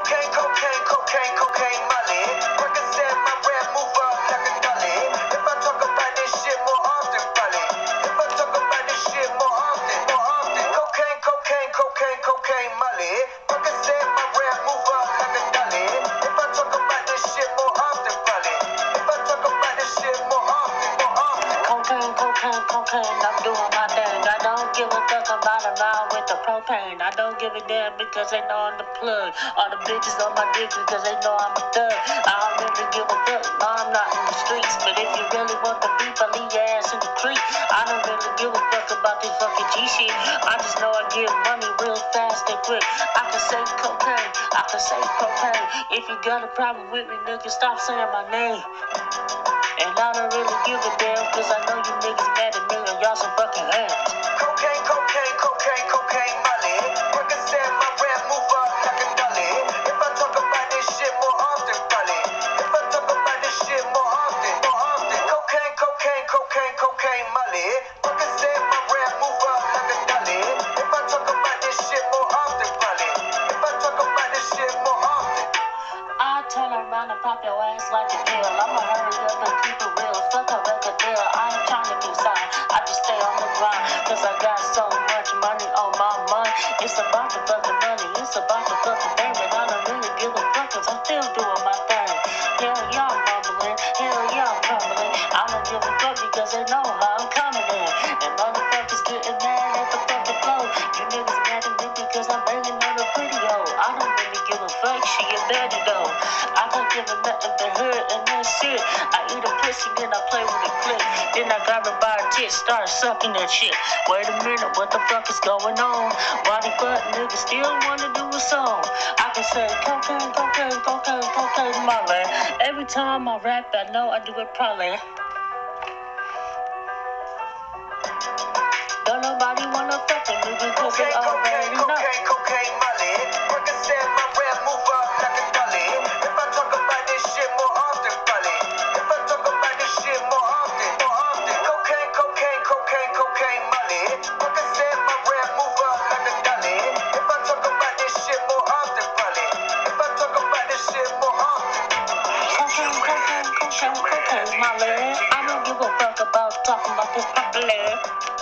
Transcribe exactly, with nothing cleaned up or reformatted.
Cocaine, cocaine, cocaine, cocaine, Molly. Represent my rap, move up like a dolly. If I talk about this shit more often, probably. If I talk about this shit more often, more often. Cocaine, cocaine, cocaine, cocaine, Molly. Represent my rap, move up like a dolly. If I talk about this shit more often, probably. If I talk about this shit more often, more often. Cocaine, cocaine, cocaine, I'm doing my thing. I don't give a fuck about a round with the propane. I don't give a damn because they know I'm the plug. All the bitches on my dick because they know I'm a thug. I don't really give a fuck, no, I'm not in the streets. But if you really want the beef, I'll leave your ass in the creek. I don't really give a fuck about this fucking G shit. I just know I get money real fast and quick. I can say cocaine, I can say propane. If you got a problem with me, nigga, stop saying my name. And I don't really give a damn, cause I know you niggas mad at me and y'all some fucking hands. Cocaine, cocaine, cocaine, cocaine, Molly. Represent my rap, move up like a dolly. If I talk about this shit more often, probably. If I talk about this shit more often, more often. Cocaine, cocaine, cocaine, cocaine, Molly. Represent my rap, move up like a dolly. If I talk about this shit more often, probably. If I talk about this shit more often. I turn around and pop your ass like a deal. I'ma hurry up and keep it real. Fuck a record deal. I ain't trying to do something. I just stay on the grind. Cause I got so much money on my mind. It's about the fucking money. It's about the fucking fame. And I don't really give a fuck cause I'm still doing my thing. Hell yeah, I'm mumbling. Hell yeah, I'm crumbling. I don't give a fuck because they know how I'm coming in. And motherfuckers getting mad at the fucking flow. You niggas mad at me because I'm banging on a pretty hoe. I don't really give a fuck. She a baddie though. I don't give a nothing but her and that's it. I eat a pussy, then I play with a clip. Then I grab her by her tits, start sucking that shit. Wait a minute, what the fuck is going on? Why the fuck niggas still wanna do a song? I can say cocaine, cocaine, cocaine, cocaine, Molly. Every time I rap, I know I do it probably. Don't nobody wanna fuck with me because they Cocaine, already cocaine, know. cocaine, cocaine, Molly. Represent my rap, move up like a dolly. If I talk about this shit more often, probably. If I talk about this shit more often, more often. Cocaine, cocaine, cocaine, cocaine, Molly. Represent my rap, move up like a dolly. If I talk about this shit more often, probably. If I talk about this shit more often. Cocaine, cocaine, cocaine, cocaine, Molly. I don't give a fuck about talking about this popular.